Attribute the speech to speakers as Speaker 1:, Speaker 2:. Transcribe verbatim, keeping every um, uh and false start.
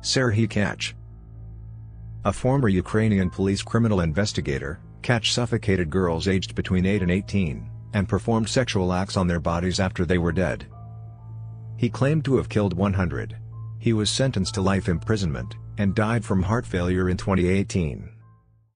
Speaker 1: Serhiy Tkach. A former Ukrainian police criminal investigator, Tkach suffocated girls aged between eight and eighteen, and performed sexual acts on their bodies after they were dead. He claimed to have killed one hundred. He was sentenced to life imprisonment, and died from heart failure in twenty eighteen.